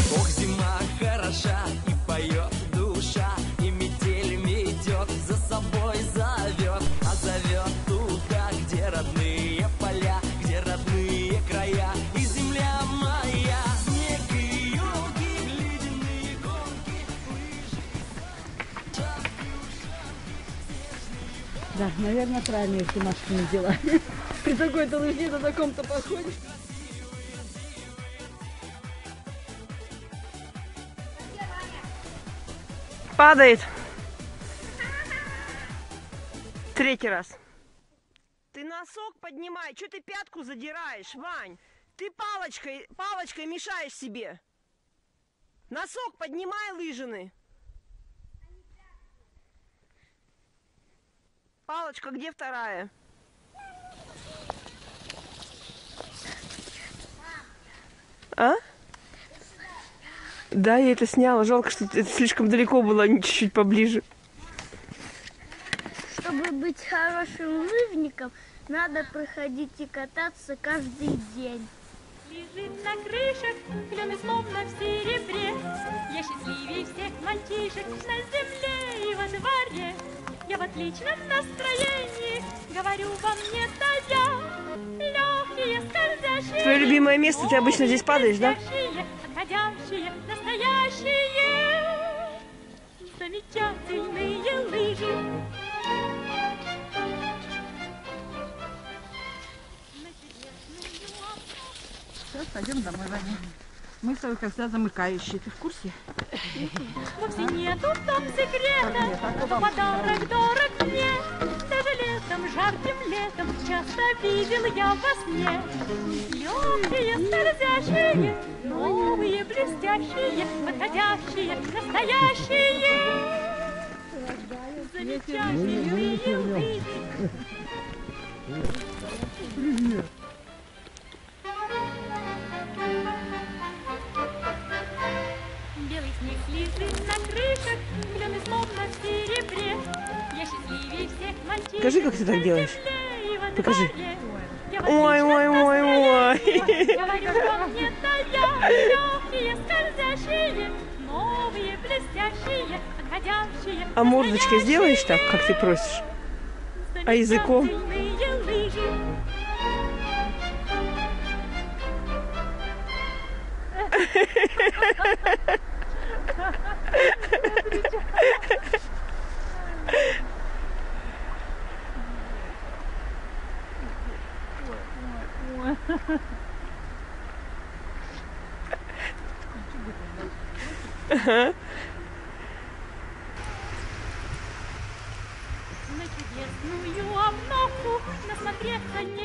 Ох, зима хороша, и поет душа, и метель метет, за собой зовет, а зовет туда, где родные поля, где родные края и земля моя. Снег и елки, ледяные гонки, лыжи, Да, наверное, правильно, если Машка не взяла. При такой-то лыжне на таком-то походе. Падает. Третий раз. Ты носок поднимай, что ты пятку задираешь, Вань? Ты палочкой мешаешь себе. Носок поднимай, лыжины. Палочка, где вторая? А? Да, я это сняла. Жалко, что это слишком далеко было, чуть-чуть поближе. Чтобы быть хорошим лыжником, надо проходить и кататься каждый день. Лежит на крышах, клены словно в серебре. Я счастливее всех мальчишек на земле и во дворе. Я в отличном настроении, говорю вам не тая. Легкие, скользящие. Твое любимое место, ты обычно здесь падаешь, да? Отходящие, настоящие, замечательные лыжи. Сейчас пойдем домой, Ваня. Мы с тобой как всегда замыкающие. Ты в курсе? Вовсе нету в том секрета, что подарок дорог мне. Даже летом, жарким летом, часто видел я во сне. Легкие, скользящие, новые, блестящие, подходящие, настоящие. Замечательные лыжи. Белый снег лежит на крышах, клены словно в серебре. Я счастливее всех мальчишек. Покажи, как ты так делаешь. Покажи. Ой, ой, ой, ой. Говорю вам не тая, легкие, скользящие, новые, блестящие, подходящие. А мордочкой сделаешь так, как ты просишь? А языком? Замечательные лыжи. На чудесную обновку насмотреться